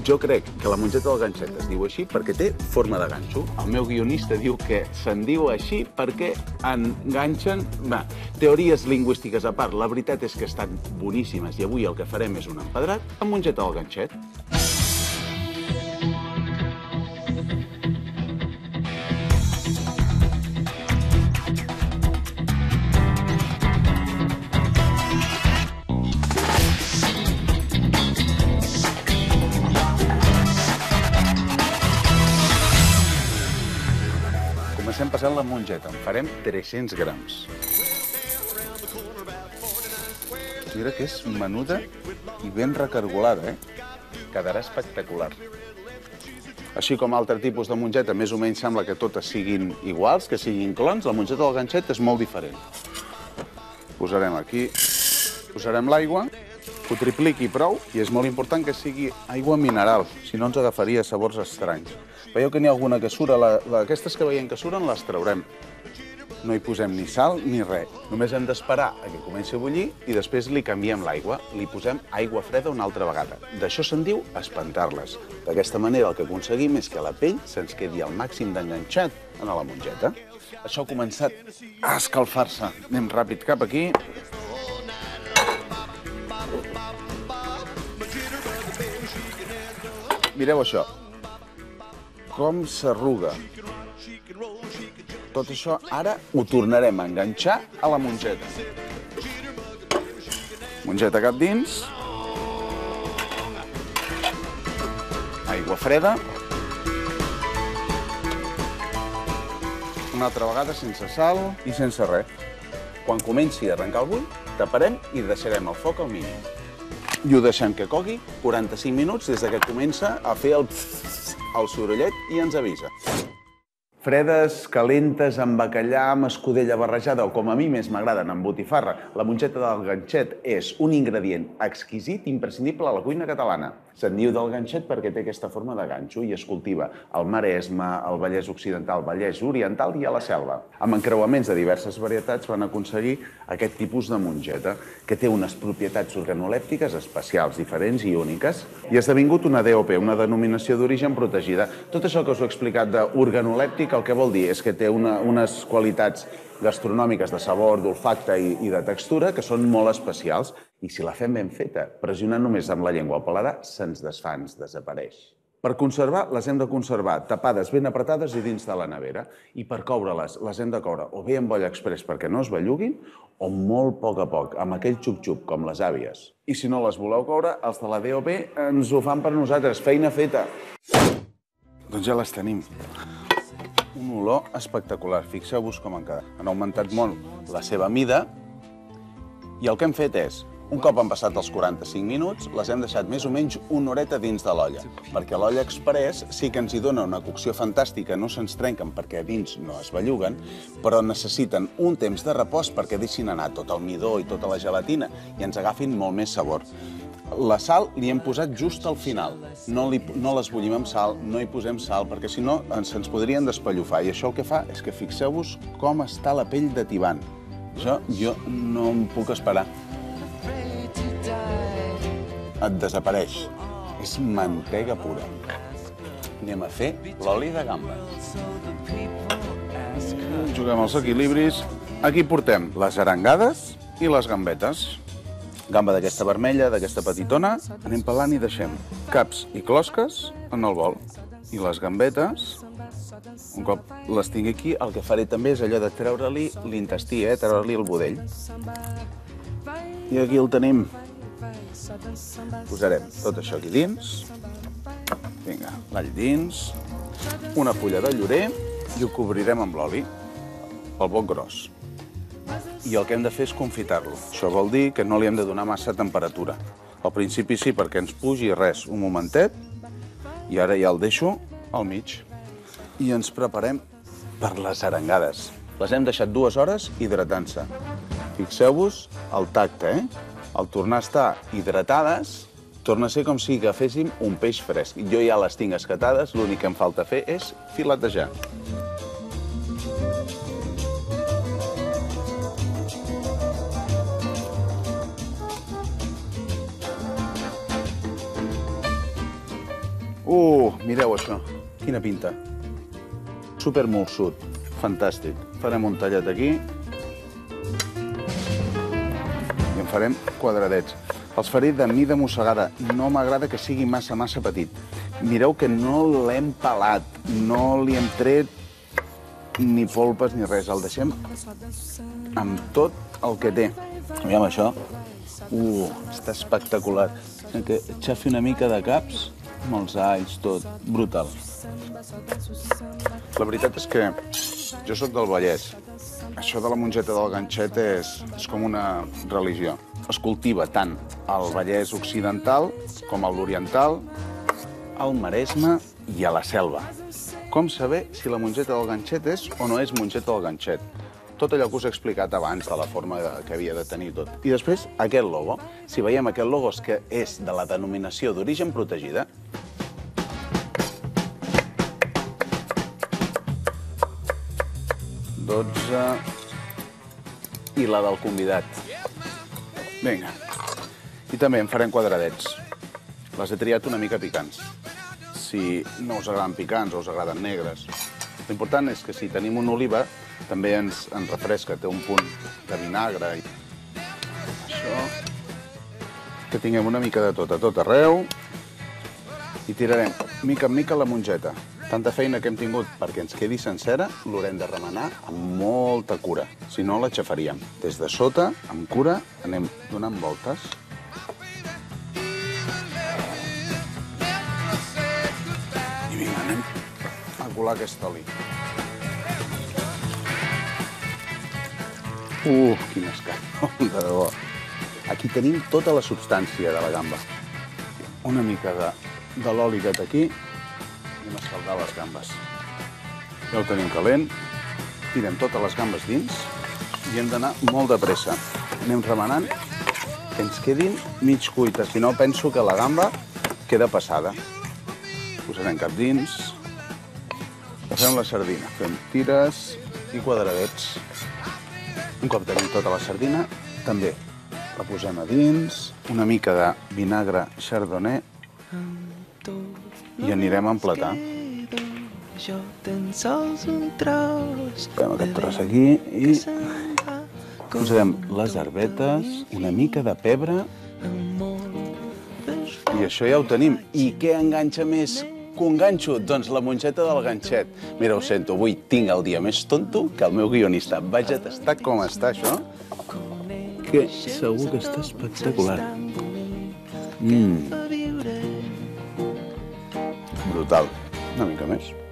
Jo crec que la mongeta del ganxet es diu així perquè té forma de ganxo. El meu guionista diu que se'n diu així perquè enganxen... Teories lingüístiques a part, la veritat és que estan boníssimes i avui el que farem és un empedrat amb mongeta del ganxet. Comencem passant la mongeta. En farem 300 grams. Mira que és menuda i ben recargolada, Quedarà espectacular. Així com altre tipus de mongeta, més o menys sembla que totes siguin iguals, que siguin clons, la mongeta del ganxet és molt diferent. Posarem aquí, posarem l'aigua, que ho tripliqui prou, i és molt important que sigui aigua mineral, si no ens agafaria sabors estranys. Veieu que n'hi ha alguna que sura, aquestes que veiem que suren les traurem. No hi posem ni sal ni res. Només hem d'esperar a que comenci a bullir i després li canviem l'aigua. Li posem aigua freda una altra vegada. D'això se'n diu espantar-les. D'aquesta manera el que aconseguim és que la pell se'ns quedi al màxim d'enganxat a la mongeta. Això ha començat a escalfar-se. Anem ràpid cap aquí. Mireu això. Com s'arruga. Tot això ara ho tornarem a enganxar a la mongeta. Mongeta cap dins. Aigua freda. Una altra vegada sense sal i sense res. Quan comenci a arrencar el bull, taparem i deixarem el foc al mínim. I ho deixem que cogui 45 minuts des que comença a fer el sorollet i ens avisa. Fredes, calentes, amb bacallà, amb escudella barrejada, o com a mi més m'agraden, amb botifarra. La mongeta del ganxet és un ingredient exquisit, imprescindible a la cuina catalana. Se'n diu del ganxet perquè té aquesta forma de ganxo i es cultiva al Maresme, al Vallès Occidental, al Vallès Oriental i a la Selva. Amb encreuaments de diverses varietats van aconseguir aquest tipus de mongeta, que té unes propietats organolèptiques especials, diferents i úniques, i ha esdevingut una DOP, una denominació d'origen protegida. Tot això que us he explicat d'organolèptic el que vol dir és que té unes qualitats gastronòmiques de sabor, d'olfacte i de textura que són molt especials. I si la fem ben feta, pressionant només amb la llengua al paladar, se'ns desfà, ens desapareix. Per conservar, les hem de conservar tapades ben apretades i dins de la nevera. I per coure-les, les hem de coure o bé amb olla express perquè no es belluguin, o molt a poc, amb aquell xup-xup, com les àvies. I si no les voleu coure, els de la DOP ens ho fan per nosaltres, feina feta. Doncs ja les tenim. Un olor espectacular. Fixeu-vos com han quedat. Han augmentat molt la seva mida i el que hem fet és, un cop han passat els 45 minuts, les hem deixat més o menys una horeta dins de l'olla, perquè l'olla express sí que ens hi dona una cocció fantàstica, no se'ns trenquen perquè a dins no es belluguen, però necessiten un temps de repòs perquè deixin anar tot el midó i tota la gelatina i ens agafin molt més sabor. La sal li hem posat just al final. No les bullim amb sal, no hi posem sal, perquè si no se'ns podrien despellofar. I això el que fa és que fixeu-vos com està la pell de tibant. Això jo no em puc esperar. Et desapareix. És mantega pura. Anem a fer l'oli de gamba. Juguem els equilibris. Aquí portem les arengades i les gambetes. Gamba d'aquesta vermella, d'aquesta petitona, anem pelant i deixem caps i closques en el bol. I les gambetes, un cop les tinc aquí, el que faré també és allò de treure-li l'intestí, treure-li el budell. I aquí el tenim. Posarem tot això aquí dins. Vinga, l'all dins. Una fulla de llorer i ho cobrirem amb l'oli, el boc gros. I el que hem de fer és confitar-lo. Això vol dir que no li hem de donar massa temperatura. Al principi sí, perquè ens pugi res, un momentet, i ara ja el deixo al mig. I ens preparem per les arengades. Les hem deixat 2 hores hidratant-se. Fixeu-vos el tacte, Al tornar a estar hidratades, torna a ser com si agaféssim un peix fresc. Jo ja les tinc escatades, l'únic que em falta fer és filetejar. Mireu això. Quina pinta. Super molsut. Fantàstic. Farem un tallet aquí. I en farem quadradets. Els faré de mida mossegada. No m'agrada que sigui massa petit. Mireu que no l'hem pelat. No li hem tret ni polpes ni res. El deixem amb tot el que té. Aviam això. Està espectacular. Que xafi una mica de caps amb els alls, tot. Brutal. La veritat és que jo sóc del Vallès. Això de la mongeta del ganxet és com una religió. Es cultiva tant al Vallès occidental com a l'oriental, al Maresme i a la Selva. Com saber si la mongeta del ganxet és o no és mongeta del ganxet? Tot allò que us he explicat abans de la forma que havia de tenir tot. I després, aquest logo. Si veiem aquest logo és que és de la denominació d'origen protegida. I la del convidat. Vinga. I també en farem quadradets. Les he triat una mica picants. Si no us agraden picants o us agraden negres. L'important és que si tenim una oliva també ens refresca, té un punt de vinagre. Això. Que tinguem una mica de tot a tot arreu. I tirarem mica en mica la mongeta. Tanta feina que hem tingut perquè ens quedi sencera, l'haurem de remenar amb molta cura. Si no, la xafaríem. Des de sota, amb cura, anem donant voltes. I vinga, anem a colar aquest oli. Quin escàndol, de debò. Aquí tenim tota la substància de la gamba. Una mica de l'oli que té aquí. Anem a escaldar les gambes. Ja ho tenim calent. Tirem totes les gambes dins i hem d'anar molt de pressa. Anem remenant que ens quedin mig cuites. Si no, penso que la gamba queda passada. Posarem cap dins. Fem la sardina. Fem tires i quadradets. Un cop tenim tota la sardina, també la posem a dins. Una mica de vinagre chardonnay. I anirem a emplatar. Fem aquest tros aquí i posarem les herbetes, una mica de pebre. I això ja ho tenim. I què enganxa més que un ganxo? Doncs la mongeta del ganxet. Mira, ho sento, avui tinc el dia més tonto que el meu guionista. Vaja, està com està això, que segur que està espectacular. Brutal. Una mica més.